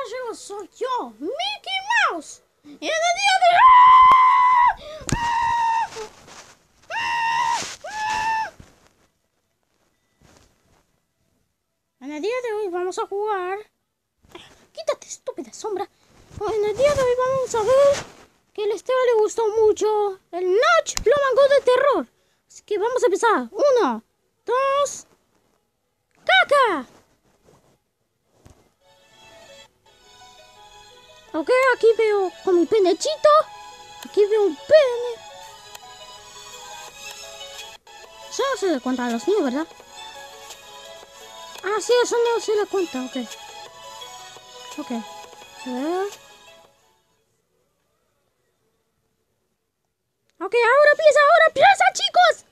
yo soy yo, Mickey Mouse. Y en el día de... En el día de hoy vamos a jugar... Quítate, estúpida sombra. En el día de hoy vamos a ver que a Esteban le gustó mucho el Notch Blomango de terror. Así que vamos a empezar. 1, 2... ¡Caca! Ok, aquí veo con mi penechito. Aquí veo un pene. Eso no se le cuenta a los niños, ¿verdad? Ah, sí, eso no se le cuenta, ok. Ok. A ver. Ok, ahora empieza, chicos.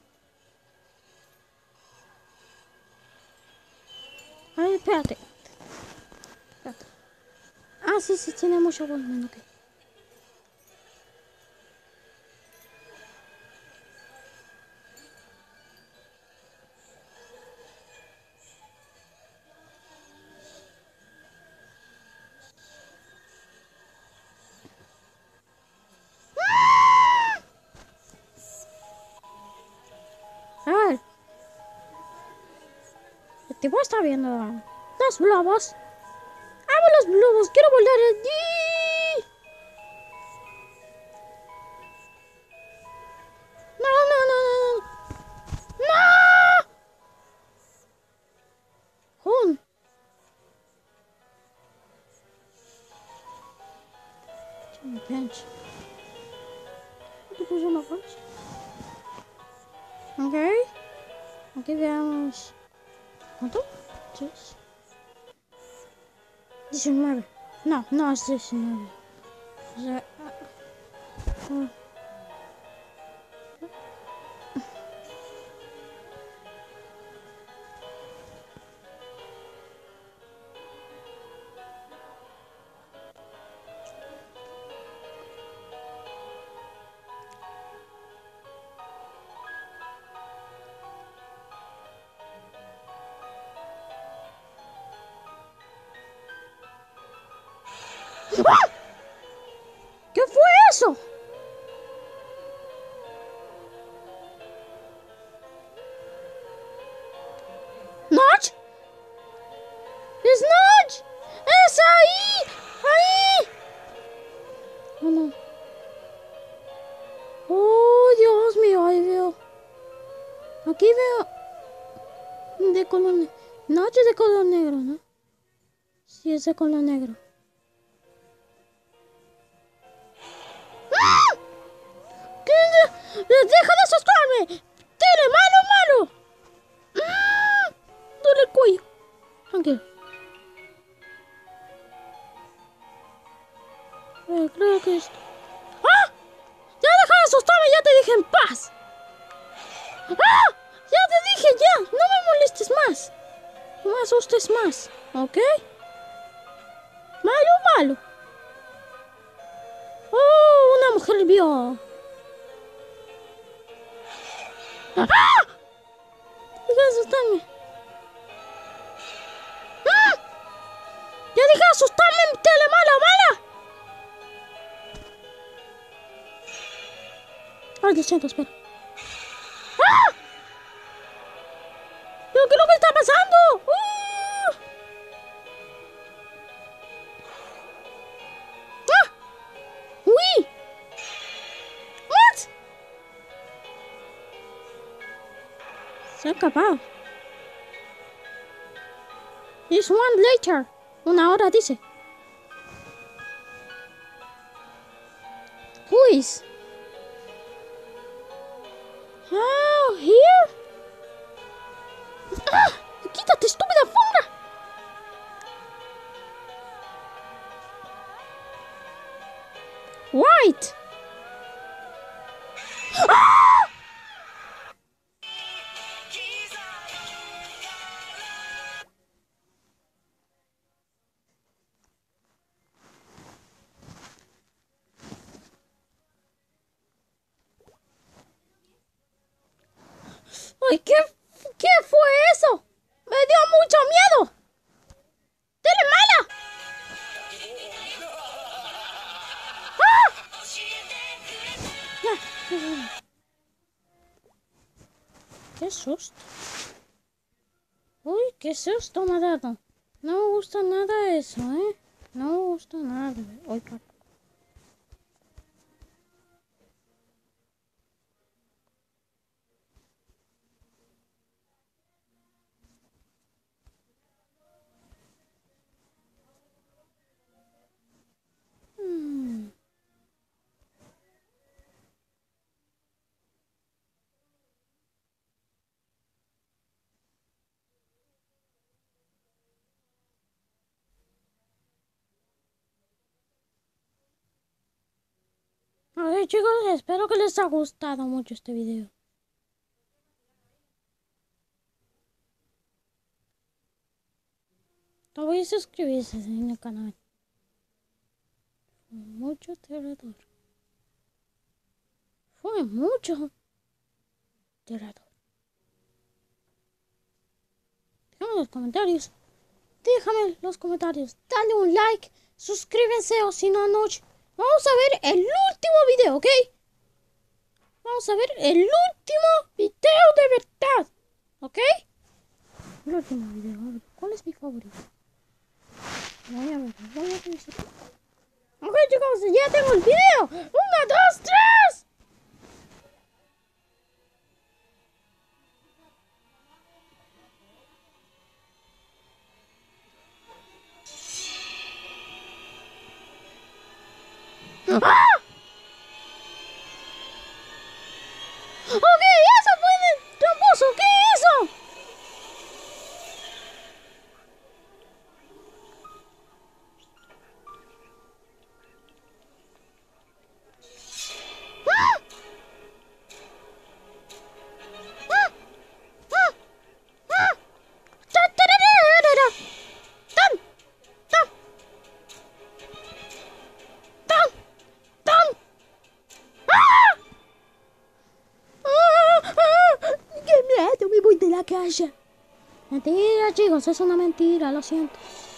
Ay, espérate. Ah, sí, tiene mucho volumen, ok. A ver. El tipo está viendo los globos. ¡Amo los globos! ¡Quiero volar allí! No. ¡Jun! Jimmy Pinch. ¿Qué puso una punch? Ok. Aquí veamos... ¿Cuánto? 3. 19. No es 19. O sea... ¡Ah! ¿Qué fue eso? ¿Notch? ¡Es Notch! ¡Es ahí! ¡Ahí! Oh, no. ¡Oh, Dios mío! Ahí veo. Aquí veo... De color negro. Notch es de color negro, ¿no? Sí, es de color negro. ¡Ah! ¿Qué? ¡Deja de asustarme! ¡Tire, malo! ¡Ah! Duele el cuello. Tranquilo. Creo que es... ¡Ah! ¡Ya deja de asustarme! ¡Ya te dije en paz! ¡Ah! ¡Ya te dije ya! ¡No me molestes más! No me asustes más, ¿ok? Malo. ¡Oh! Una mujer vio... ¡Ah! Deja de asustarme. ¡Ah! ¡Ya deja de asustarme, tele mala! Ay, lo siento, espera. ¡Ah! ¿Pero qué es lo que está pasando? ¡Ah! ¡Uy! ¿What? Se ha acabado. It's 1 later. 1 hora dice. Who is? Oh, here? ¡Ah! ¡Quítate, estúpida alfombra! White. ¡Ah! ¡Ay, qué fue eso! ¡Me dio mucho miedo! ¡Tele mala! Qué susto. Uy, qué susto me ha dado. No me gusta nada eso, ¿eh? No me gusta nada. Uy, perdón. Ok, chicos, espero que les haya gustado mucho este video. No voy a suscribirse en el canal. Fue mucho aterrador. Fue mucho aterrador. Déjame en los comentarios. Déjame en los comentarios. Dale un like. Suscríbanse o si no, noche. Vamos a ver el último video, ¿ok? Vamos a ver el último video de verdad. ¿Ok? El último video. A ver, ¿cuál es mi favorito? Voy a ver. Ok, chicos, ya tengo el video. 1, 2, 3. ¡Ah! Ok, eso fue de tramposo. ¿Qué hizo? ¡Ah! ¡Ah! ¡Ah! ¡Ah! ¡Tarararara! ¡Tan! ¡Tan! ¡Tan! ¡Tan! ¡Ah! ¡Ah! ¡Ah! ¡Qué miedo! Me voy de la casa. Mentira, chicos, es una mentira, lo siento.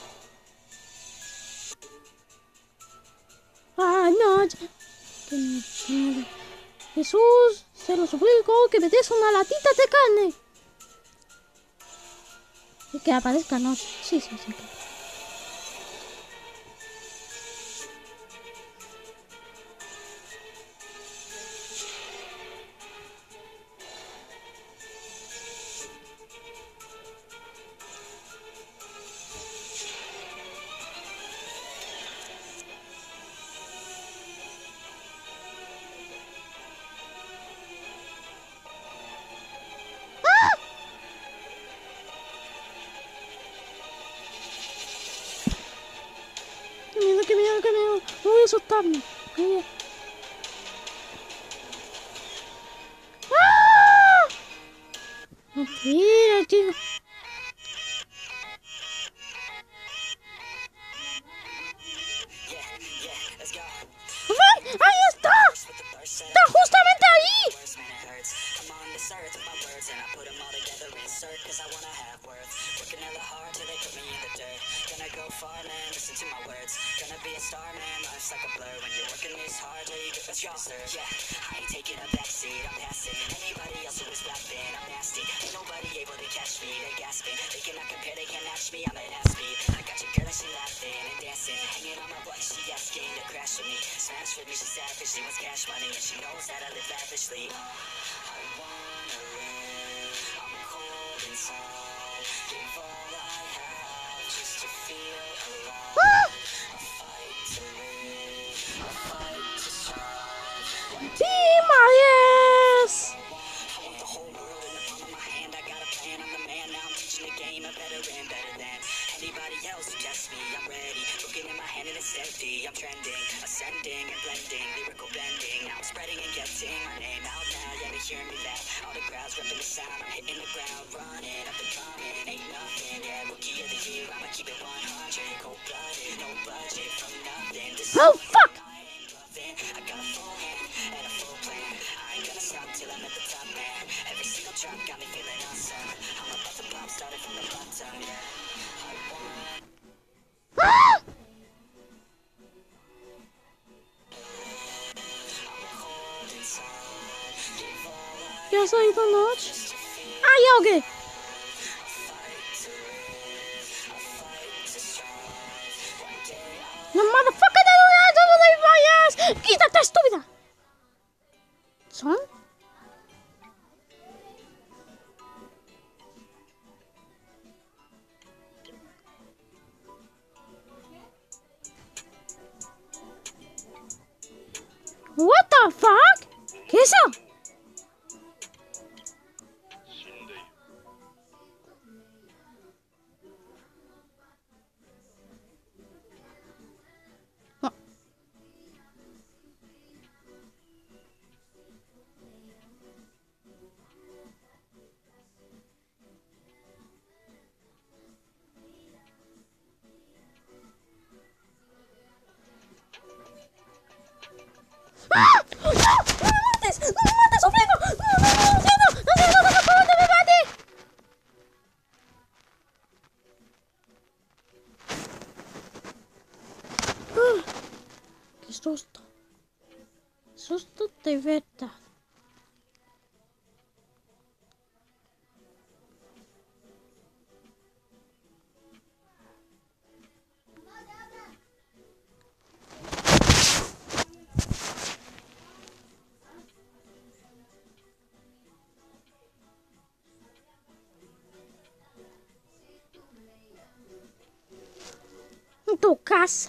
Ah, no. Qué miedo. Jesús, se lo suplico que me des una latita de carne. Y que aparezca noche. Sí, sí, sí. Qué miedo, qué miedo, qué miedo. No voy a asustarme. ¡Ah! Mentira, chicos. ¡Ven! ¡Ahí está! ¡Está justamente ahí! ¡Ah! ¡Sí, Maries! Oh, fuck! ¡Ah! has oído, Notch? Ah, ya, ok. ¡No, motherfucker, no vayas! ¡Quítate, estúpida! ¿Son? What the fuck? ¿Qué es eso? No. ¡Ah! ¡No! ¡No me mates! ¡No me mates, sufriendo! ¡No, no, no, no, no, no, no, no me mates! ¡Qué susto! Susto de verdad. En tu casa.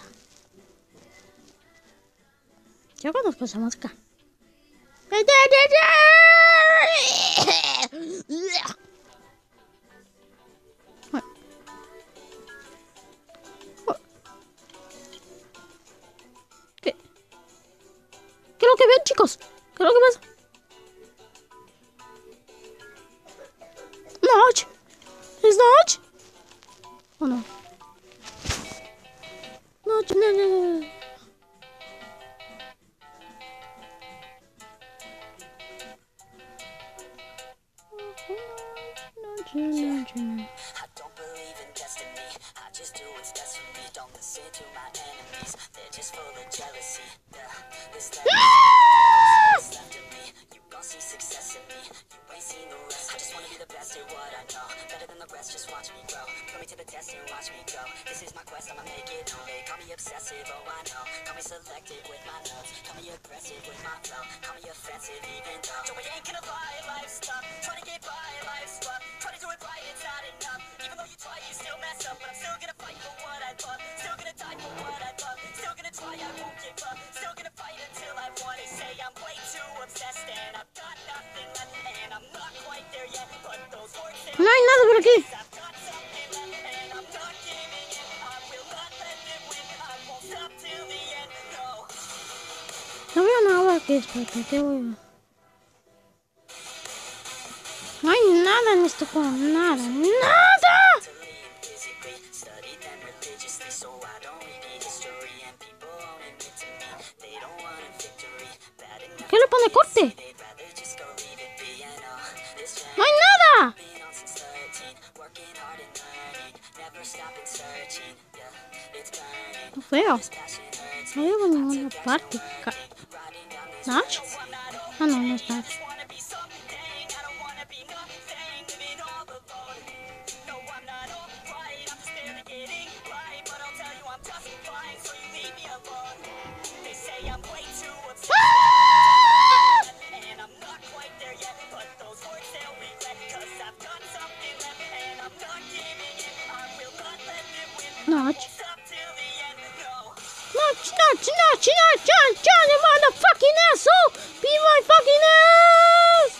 Yo conozco esa música. ¿Qué? ¿Qué es lo que ven, chicos? ¿Qué es lo que pasa? ¿Notch? ¿Es Notch? ¿O no? Notch, no, no, no. I don't believe in destiny. I just do what's best for me. Don't listen to my enemies. They're just full of jealousy. This left of me. You gon' see success in me. You ain't seen the rest. I just wanna be the best at what I know. Better than the rest, just watch me grow. Put me to the test and watch me go. This is my quest, I'ma make it known. They call me obsessive, oh I know. Call me selective with my notes. Call me aggressive with my flow. Call me offensive even though Joey ain't gonna lie, life's tough. Try to get by, life's rough. Try to do it right, it's not enough. Even though you try, you still mess up. But I'm still gonna fight for what I love. Still gonna die for what I love. Still gonna try, I won't give up. Still gonna fight until I won. They say I'm way too obsessed and I've got nothing left. And I'm not quite there yet. But those words they No hay nada por aquí. I've got something left and I'm not giving in. I will not let them win. I won't stop till the end. No. No veo nada aquí, espérate, ¿qué voy a ver? No hay nada en este juego, nada, nada. Physically, study them religiously, so I don't read history. And people won't admit to me they don't want a victory. Bad enough ¿Qué le pone corte? they'd rather just go leave it be. I know this No hay nada. been on since 13, working hard and learning, never stopping searching. Yeah, it's burning. No veo, This passion hurts no me. veo ninguna parte. Riding down this ¿Notch? Ah, no, no es Notch. wanna be something, I don't wanna be nothing, living all alone. No, I'm not alright, I'm just barely getting by, but I'll tell you I'm just fine, so you leave me alone. They say I'm way too obsessed, and I'm not quite there yet, but those words they'll regret, cause I've got something left, and I'm not giving in, I will not let them win, Notch. stop till the end, no. Notch, Notch, Notch, Notch, Notch, Notch, you motherfucking asshole! Be my fucking ass!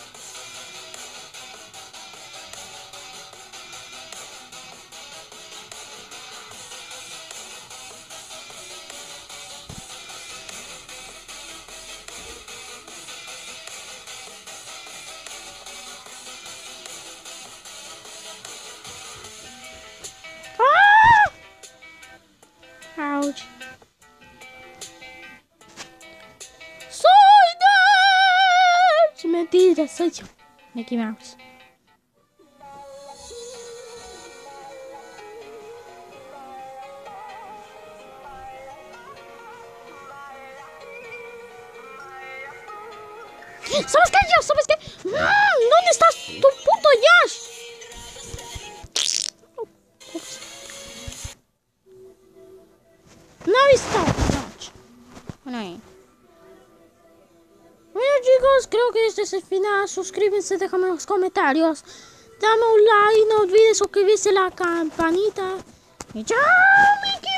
Ah! Ouch. ¡Soy Notch! Mentira, soy yo, Mickey Mouse. ¿Sabes qué? ¿Sabes qué? ¡No chicos, creo que este es el final. Suscríbanse, déjame en los comentarios. Dame un like, no olvides suscribirse a la campanita. Y chao, Mickey.